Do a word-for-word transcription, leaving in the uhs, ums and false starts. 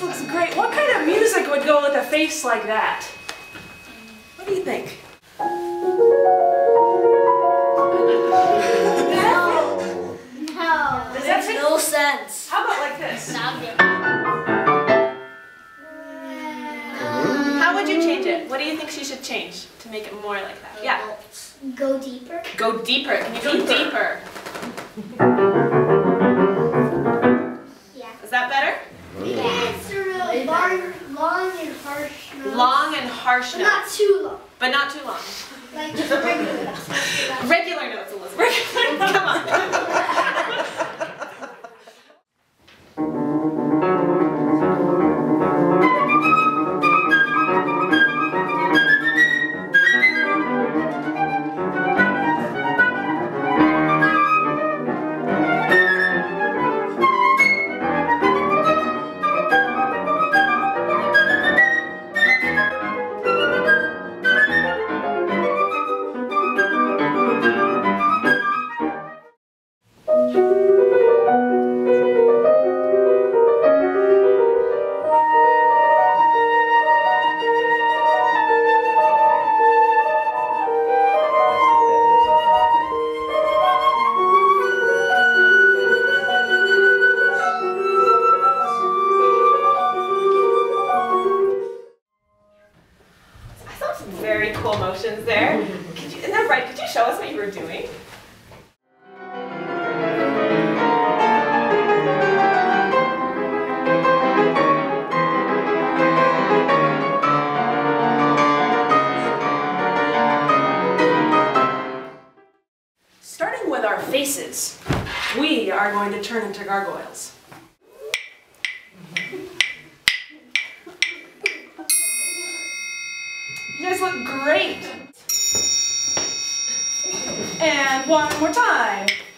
looks great. What kind of music would go with a face like that? What do you think? No. No. Does that make no sense? How about like this? Not good. How would you change it? What do you think she should change to make it more like that? Yeah. Go deeper. Go deeper. Can you go deeper? Yeah. Is that better? Yeah. It's a really long, long and harsh note. Long and harsh But notes. not too long. But not too long. Like just regular notes. Regular notes, Elizabeth. Come on. Very cool motions there. Could you, isn't that right? Could you show us what you were doing? Starting with our faces, we are going to turn into gargoyles. You guys look great. And one more time.